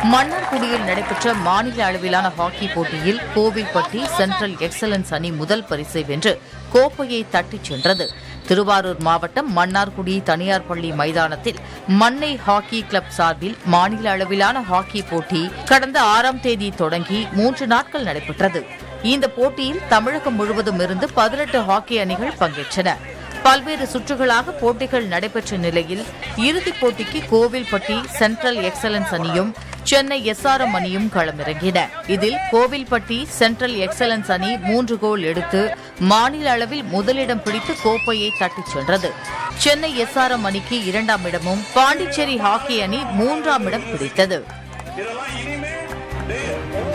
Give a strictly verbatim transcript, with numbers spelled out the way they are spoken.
மன்னார்குடியில் நடைபெற்ற மாநில அளவிலான ஹாக்கி போட்டியில் கோவில்பட்டி சென்ட்ரல் எக்ஸலன்ஸ் அணி முதல் பரிசை வென்று கோப்பையை தட்டிச் சென்றது. திருவாரூர் மாவட்டம் மன்னார்குடி தனியார் பள்ளி மைதானத்தில் மன்னை ஹாக்கி கிளப் சார்பில் மாநில அளவிலான ஹாக்கி போட்டி கடந்த ஆறாம் தேதி தொடங்கி மூன்று நாட்கள் நடைபெற்றது. இந்த போட்டியில் தமிழகம் முழுவதும் இருந்து பதினெட்டு ஹாக்கி அணிகள் பங்கேற்றன. பல்வேறு சுற்றுகளாக போட்டிகள் நடைபெற்ற நிலையில் இறுதிப் போட்டிக்கு கோவில்பட்டி சென்ட்ரல் எக்ஸலன்ஸ் அணியும் சென்னை எஸ்ஆர்எம் அணியும் களமிறங்கின. இதில் கோவில்பட்டி சென்ட்ரல் எக்ஸலன்ஸ் அணி மூன்று கோல் எடுத்து மாநில அளவில் முதலிடம் பிடித்து கோப்பையை தட்டிச் சென்றது. சென்னை எஸ்ஆர்எம் அணிக்கு இரண்டாம் இடமும் பாண்டிச்சேரி ஹாக்கி அணி மூன்றாம் இடம் பிடித்தது.